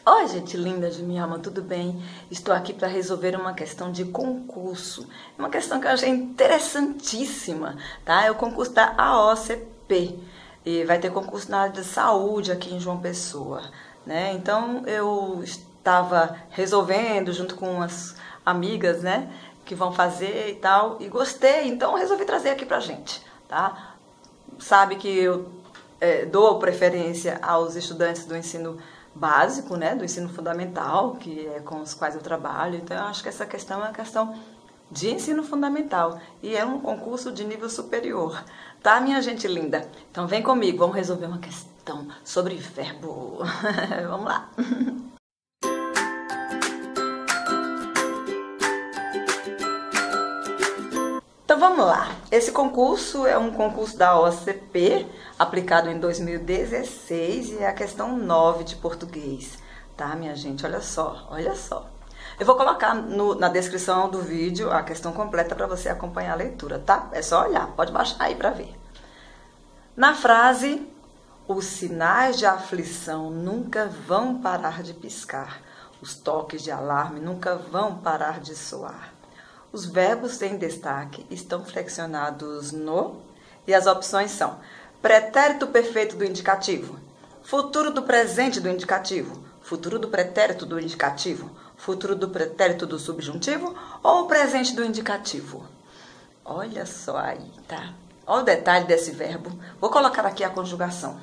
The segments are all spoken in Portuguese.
Oi, gente linda de minha alma, tudo bem? Estou aqui para resolver uma questão de concurso. Uma questão que eu achei interessantíssima, tá? É o concurso da AOCP. E vai ter concurso na área de saúde aqui em João Pessoa, né? Então eu estava resolvendo junto com umas amigas, né? Que vão fazer e tal, e gostei, então resolvi trazer aqui pra gente, tá? Sabe que eu dou preferência aos estudantes do ensino básico, né, do ensino fundamental, que é com os quais eu trabalho. Então eu acho que essa questão é uma questão de ensino fundamental e é um concurso de nível superior, tá, minha gente linda? Então vem comigo, vamos resolver uma questão sobre verbo. Vamos lá. Então vamos lá, esse concurso é um concurso da OCP, aplicado em 2016 e é a questão 9 de português, tá, minha gente? Olha só, olha só. Eu vou colocar na descrição do vídeo a questão completa para você acompanhar a leitura, tá? É só olhar, pode baixar aí para ver. Na frase, os sinais de aflição nunca vão parar de piscar, os toques de alarme nunca vão parar de soar. Os verbos em destaque estão flexionados no... E as opções são pretérito perfeito do indicativo, futuro do presente do indicativo, futuro do pretérito do indicativo, futuro do pretérito do subjuntivo ou o presente do indicativo. Olha só aí, tá? Olha o detalhe desse verbo. Vou colocar aqui a conjugação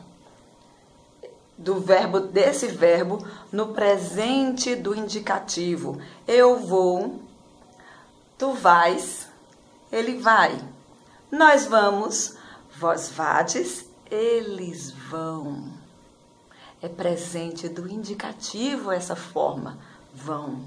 desse verbo no presente do indicativo. Eu vou... Tu vais, ele vai. Nós vamos, vós vades, eles vão. É presente do indicativo essa forma, vão.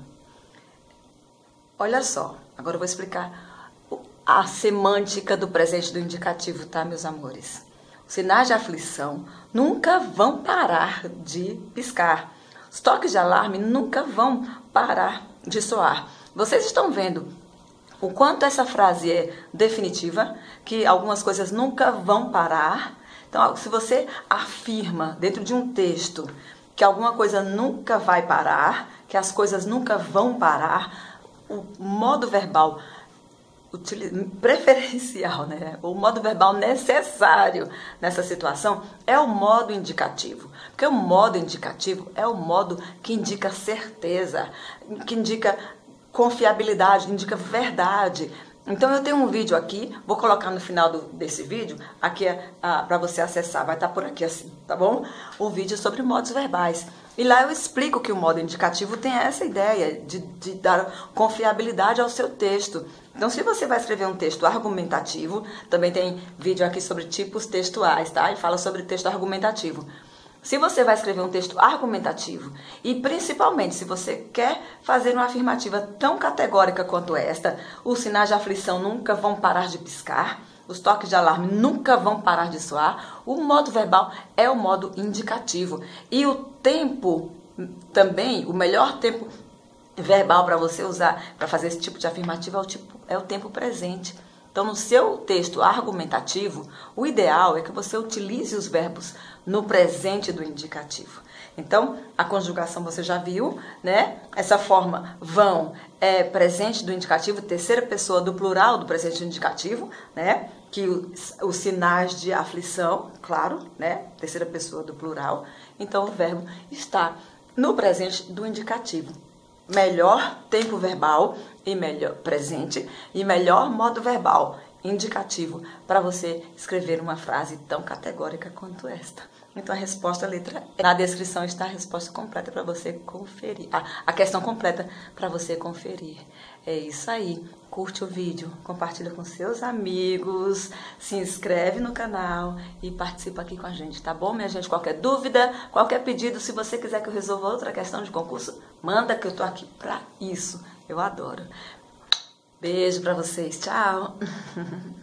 Olha só, agora eu vou explicar a semântica do presente do indicativo, tá, meus amores? Os sinais de aflição nunca vão parar de piscar. Os toques de alarme nunca vão parar de soar. Vocês estão vendo o quanto essa frase é definitiva, que algumas coisas nunca vão parar. Então, se você afirma dentro de um texto que alguma coisa nunca vai parar, que as coisas nunca vão parar, o modo verbal preferencial, né? O modo verbal necessário nessa situação é o modo indicativo. Porque o modo indicativo é o modo que indica certeza, que indica confiabilidade, indica verdade. Então eu tenho um vídeo aqui, vou colocar no final desse vídeo, aqui para você acessar, vai estar por aqui assim, tá bom? O vídeo sobre modos verbais. E lá eu explico que o modo indicativo tem essa ideia de dar confiabilidade ao seu texto. Então se você vai escrever um texto argumentativo, também tem vídeo aqui sobre tipos textuais, tá? E fala sobre texto argumentativo. Se você vai escrever um texto argumentativo e principalmente se você quer fazer uma afirmativa tão categórica quanto esta, os sinais de aflição nunca vão parar de piscar, os toques de alarme nunca vão parar de soar, o modo verbal é o modo indicativo. E o tempo também, o melhor tempo verbal para você usar para fazer esse tipo de afirmativa é o tempo presente. Então, no seu texto argumentativo, o ideal é que você utilize os verbos no presente do indicativo. Então, a conjugação você já viu, né? Essa forma vão é presente do indicativo, terceira pessoa do plural do presente do indicativo, né? Que os sinais de aflição, claro, né? Terceira pessoa do plural. Então, o verbo está no presente do indicativo. Melhor tempo verbal e melhor presente e melhor modo verbal indicativo para você escrever uma frase tão categórica quanto esta. Então a resposta, a letra E. Na descrição está a resposta completa para você conferir. A questão completa para você conferir. É isso aí. Curte o vídeo, compartilha com seus amigos, se inscreve no canal e participa aqui com a gente, tá bom, minha gente? Qualquer dúvida, qualquer pedido, se você quiser que eu resolva outra questão de concurso, manda que eu tô aqui para isso. Eu adoro. Beijo para vocês. Tchau.